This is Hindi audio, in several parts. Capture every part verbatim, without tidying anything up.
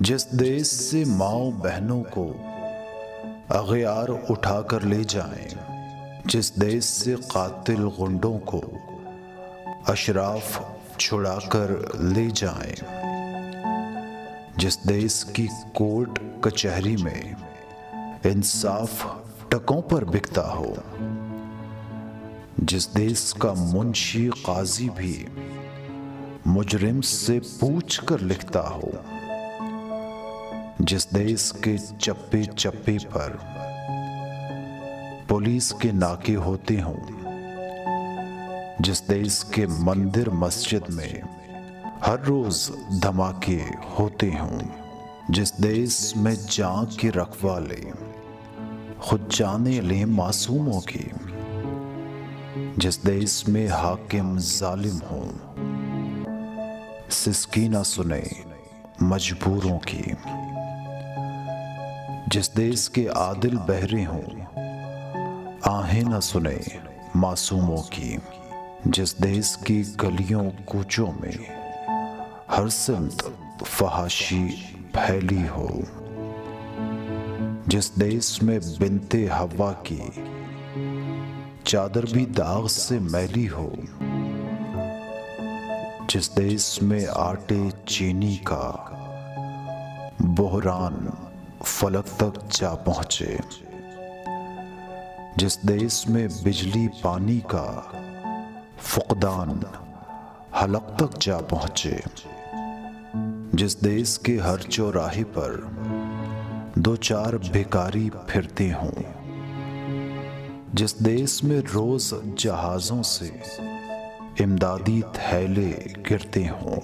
जिस देश से माओ बहनों को अगयार उठाकर ले जाएं, जिस देश से कातिल गुंडों को अशराफ छुड़ाकर ले जाएं, जिस देश की कोर्ट कचहरी में इंसाफ टकों पर बिकता हो, जिस देश का मुंशी काजी भी मुजरिम से पूछ कर लिखता हो, जिस देश के चप्पे चप्पे पर पुलिस के नाके होते हों, जिस देश के मंदिर मस्जिद में हर रोज धमाके होते हों, जिस देश में जान के रखवाले खुद जाने ले मासूमों की, जिस देश में हाकिम जालिम हो सिसकी ना सुने मजबूरों की, जिस देश के आदिल बहरे हों आहें न सुने मासूमों की, जिस देश की गलियों कूचों में हर सिमत फहाशी फैली हो, जिस देश में बिनते हवा की चादर भी दाग से मैली हो, जिस देश में आटे चीनी का बोहरान फलक तक जा पहुंचे, जिस देश में बिजली पानी का फुकदान हलक तक जा पहुंचे, जिस देश के हर चौराहे पर दो चार भिखारी फिरते हों, जिस देश में रोज जहाजों से इमदादी थैले गिरते हों,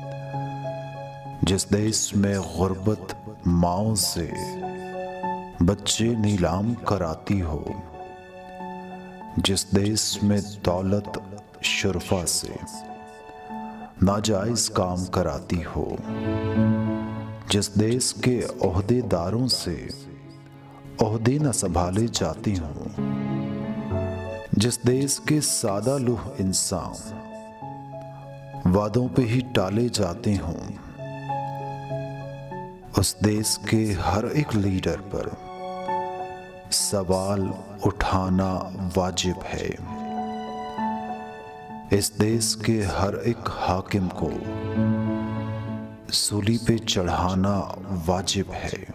जिस देश में गुर्बत माओ से बच्चे नीलाम कराती हो, जिस देश में दौलत शुरफा से नाजायज काम कराती हो, जिस देश के ओहदेदारों से ओहदे न संभाले जाते हों, जिस देश के सादा लूह इंसान वादों पे ही टाले जाते हों, उस देश के हर एक लीडर पर सवाल उठाना वाजिब है। इस देश के हर एक हाकिम को सूली पे चढ़ाना वाजिब है।